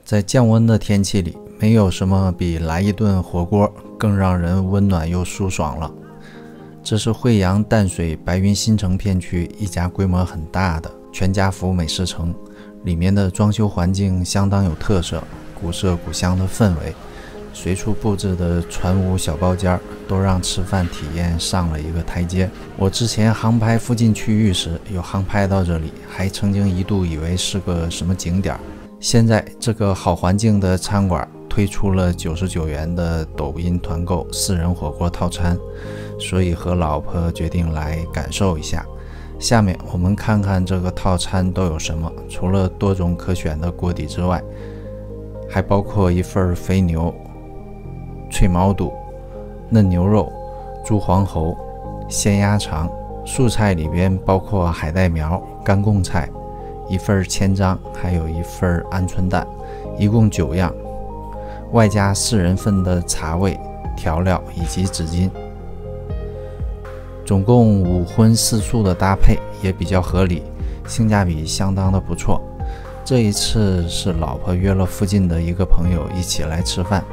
在降温的天气里，没有什么比来一顿火锅更让人温暖又舒爽了。这是惠阳淡水白云新城片区一家规模很大的全家福美食城，里面的装修环境相当有特色，古色古香的氛围，随处布置的船屋小包间都让吃饭体验上了一个台阶。我之前航拍附近区域时有航拍到这里，还曾经一度以为是个什么景点。现在这个好环境的餐馆推出了99元的抖音团购4人火锅套餐，所以和老婆决定来感受一下。下面我们看看这个套餐都有什么。除了多种可选的锅底之外，还包括一份肥牛、脆毛肚、嫩牛肉、猪黄喉、鲜鸭肠，素菜里边包括海带苗、干贡菜，一份千张，还有一份鹌鹑蛋，一共9样，外加4人份的茶味、调料以及纸巾，总共5荤4素的搭配也比较合理，性价比相当的不错。这一次是老婆约了附近的一个朋友一起来吃饭。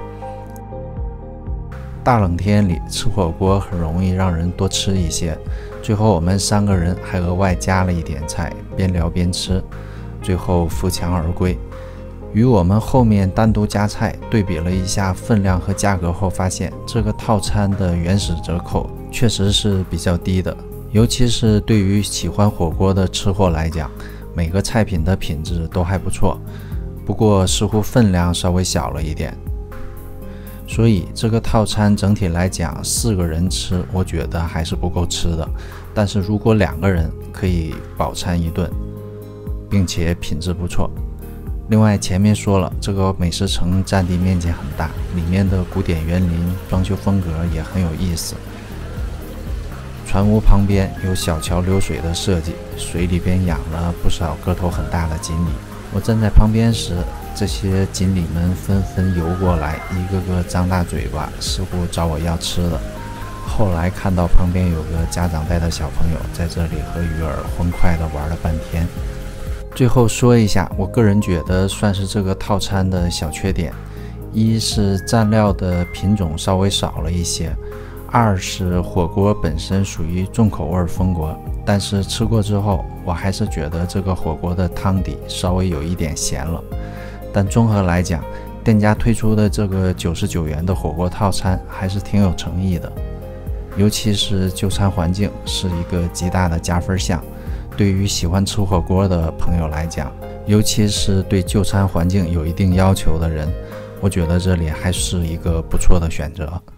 大冷天里吃火锅很容易让人多吃一些，最后我们3个人还额外加了一点菜，边聊边吃，最后扶墙而归。与我们后面单独加菜对比了一下分量和价格后，发现这个套餐的原始折扣确实是比较低的，尤其是对于喜欢火锅的吃货来讲，每个菜品的品质都还不错，不过似乎分量稍微小了一点。所以这个套餐整体来讲4个人吃我觉得还是不够吃的，但是如果2个人可以饱餐一顿，并且品质不错。另外前面说了，这个美食城占地面积很大，里面的古典园林装修风格也很有意思。船屋旁边有小桥流水的设计，水里边养了不少个头很大的锦鲤。我站在旁边时，这些锦鲤们纷纷游过来，一个个张大嘴巴，似乎找我要吃的。后来看到旁边有个家长带的小朋友在这里和鱼儿欢快地玩了半天。最后说一下我个人觉得算是这个套餐的小缺点，一是蘸料的品种稍微少了一些，二是火锅本身属于重口味风格，但是吃过之后我还是觉得这个火锅的汤底稍微有一点咸了。但综合来讲，店家推出的这个99元的火锅套餐还是挺有诚意的，尤其是就餐环境是一个极大的加分项。对于喜欢吃火锅的朋友来讲，尤其是对就餐环境有一定要求的人，我觉得这里还是一个不错的选择。